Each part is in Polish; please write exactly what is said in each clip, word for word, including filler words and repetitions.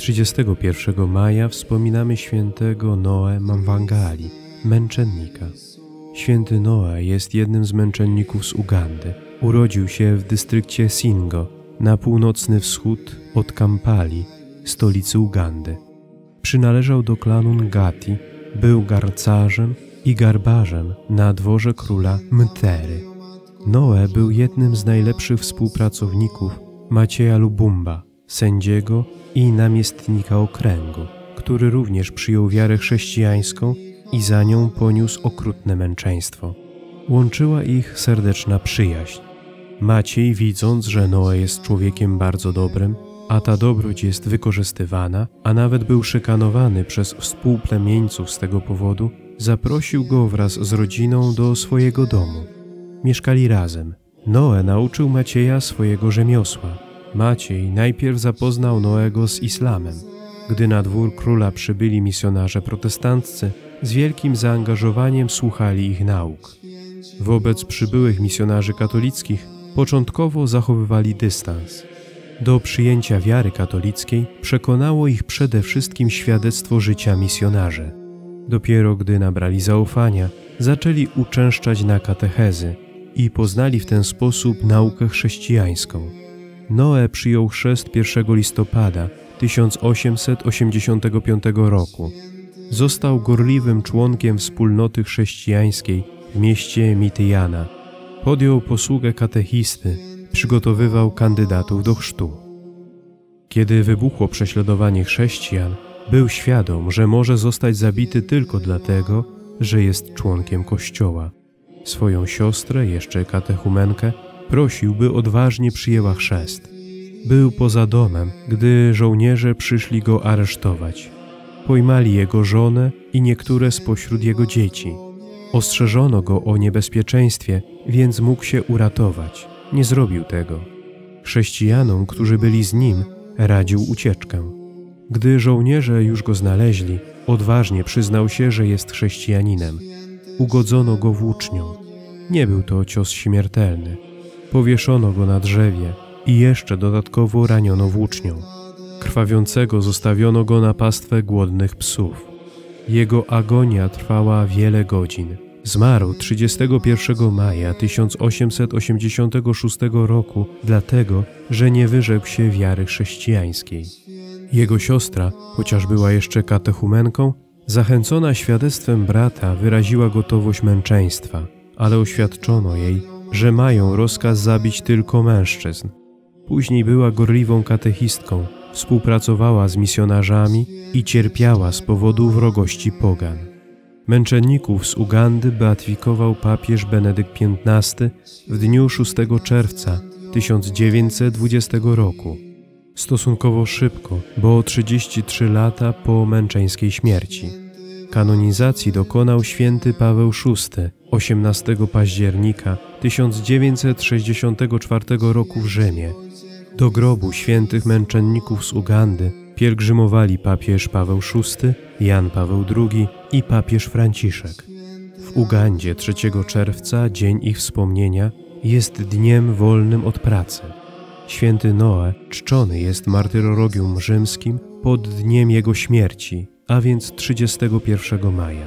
trzydziestego pierwszego maja wspominamy świętego Noe Mwangali, męczennika. Święty Noe jest jednym z męczenników z Ugandy. Urodził się w dystrykcie Singo, na północny wschód od Kampali, stolicy Ugandy. Przynależał do klanu Ngati, był garncarzem i garbarzem na dworze króla Mtery. Noe był jednym z najlepszych współpracowników Macieja Lubumba, sędziego i namiestnika okręgu, który również przyjął wiarę chrześcijańską i za nią poniósł okrutne męczeństwo. Łączyła ich serdeczna przyjaźń. Maciej, widząc, że Noe jest człowiekiem bardzo dobrym, a ta dobroć jest wykorzystywana, a nawet był szykanowany przez współplemieńców z tego powodu, zaprosił go wraz z rodziną do swojego domu. Mieszkali razem. Noe nauczył Macieja swojego rzemiosła. Maciej najpierw zapoznał Noego z islamem. Gdy na dwór króla przybyli misjonarze protestanccy, z wielkim zaangażowaniem słuchali ich nauk. Wobec przybyłych misjonarzy katolickich początkowo zachowywali dystans. Do przyjęcia wiary katolickiej przekonało ich przede wszystkim świadectwo życia misjonarzy. Dopiero gdy nabrali zaufania, zaczęli uczęszczać na katechezy i poznali w ten sposób naukę chrześcijańską. Noe przyjął chrzest pierwszego listopada tysiąc osiemset osiemdziesiątego piątego roku. Został gorliwym członkiem wspólnoty chrześcijańskiej w mieście Mityjana. Podjął posługę katechisty, przygotowywał kandydatów do chrztu. Kiedy wybuchło prześladowanie chrześcijan, był świadom, że może zostać zabity tylko dlatego, że jest członkiem Kościoła. Swoją siostrę, jeszcze katechumenkę, prosił, by odważnie przyjęła chrzest. Był poza domem, gdy żołnierze przyszli go aresztować. Pojmali jego żonę i niektóre spośród jego dzieci. Ostrzeżono go o niebezpieczeństwie, więc mógł się uratować. Nie zrobił tego. Chrześcijanom, którzy byli z nim, radził ucieczkę. Gdy żołnierze już go znaleźli, odważnie przyznał się, że jest chrześcijaninem. Ugodzono go włócznią. Nie był to cios śmiertelny. Powieszono go na drzewie i jeszcze dodatkowo raniono włócznią. Krwawiącego zostawiono go na pastwę głodnych psów. Jego agonia trwała wiele godzin. Zmarł trzydziestego pierwszego maja tysiąc osiemset osiemdziesiątego szóstego roku dlatego, że nie wyrzekł się wiary chrześcijańskiej. Jego siostra, chociaż była jeszcze katechumenką, zachęcona świadectwem brata, wyraziła gotowość męczeństwa, ale oświadczono jej, że mają rozkaz zabić tylko mężczyzn. Później była gorliwą katechistką, współpracowała z misjonarzami i cierpiała z powodu wrogości pogan. Męczenników z Ugandy beatyfikował papież Benedykt piętnasty w dniu szóstego czerwca tysiąc dziewięćset dwudziestego roku. Stosunkowo szybko, bo trzydzieści trzy lata po męczeńskiej śmierci. Kanonizacji dokonał święty Paweł szósty osiemnastego października tysiąc dziewięćset sześćdziesiątego czwartego roku w Rzymie. Do grobu świętych męczenników z Ugandy pielgrzymowali papież Paweł szósty, Jan Paweł drugi i papież Franciszek. W Ugandzie trzeciego czerwca, dzień ich wspomnienia, jest dniem wolnym od pracy. Święty Noe czczony jest martyrologium rzymskim pod dniem jego śmierci, a więc trzydziestego pierwszego maja.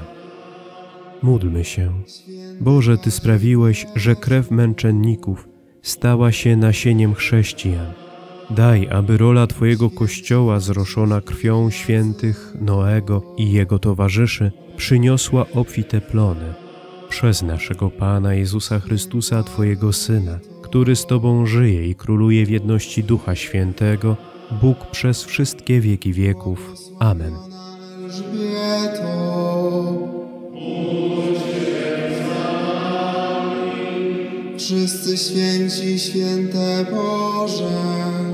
Módlmy się. Boże, Ty sprawiłeś, że krew męczenników stała się nasieniem chrześcijan. Daj, aby rola Twojego Kościoła zroszona krwią świętych Noego i jego towarzyszy przyniosła obfite plony. Przez naszego Pana Jezusa Chrystusa, Twojego Syna, który z Tobą żyje i króluje w jedności Ducha Świętego, Bóg przez wszystkie wieki wieków. Amen. Wszyscy święci, święte Boże,